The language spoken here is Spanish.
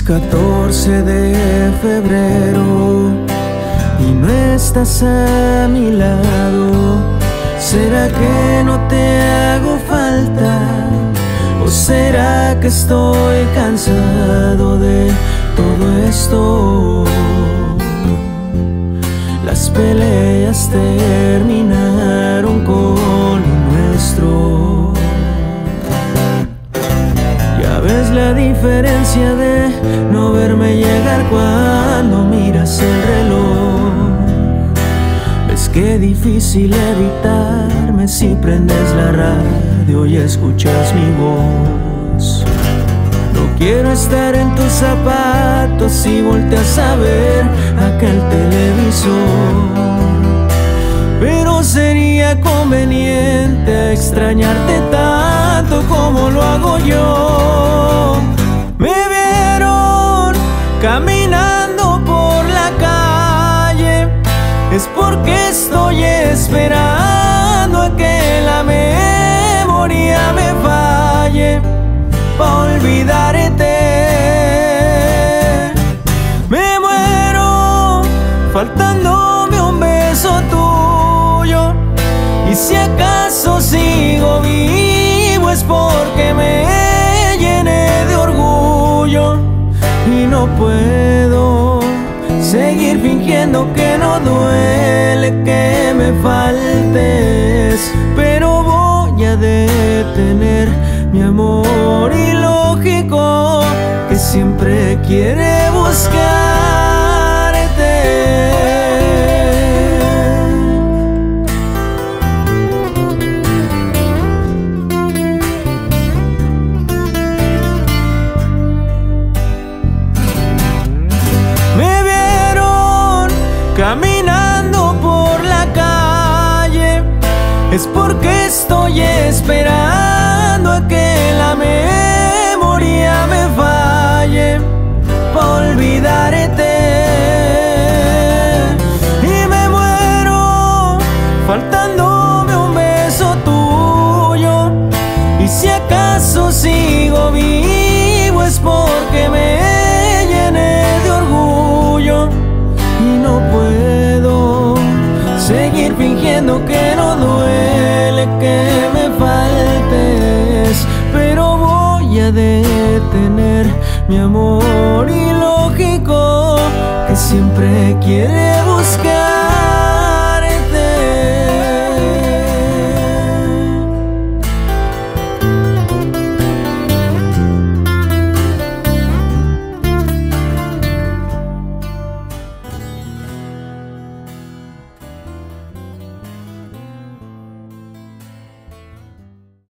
14 de febrero y no estás a mi lado. ¿Será que no te hago falta? ¿O será que estoy cansado de todo esto? Las peleas terminaron con lo nuestro. Ya ves la diferencia de no verme llegar cuando miras el reloj. Ves qué difícil evitarme si prendes la radio y escuchas mi voz. No quiero estar en tus zapatos si volteas a ver aquel televisor, pero sería conveniente extrañarte tanto como lo hago yo. Me vieron caminando por la calle, es porque estoy esperando a que la memoria me falle pa' olvidarte. Me muero faltándome un beso tuyo, y si acaso sigo vivo es porque me llené de orgullo y no puedo seguir fingiendo que no duele que me faltes. Pero voy a detener mi amor ilógico que siempre quiere buscarte. Me vieron caminando por la calle, es porque estoy esperando a que la memoria me falle pa' olvidarte. Y me muero faltándome un beso tuyo, y si acaso sigo vivo es porque me llené de orgullo y no puedo seguir fingiendo que no duele que me faltes. Pero voy a detener mi amor ilógico que siempre quiere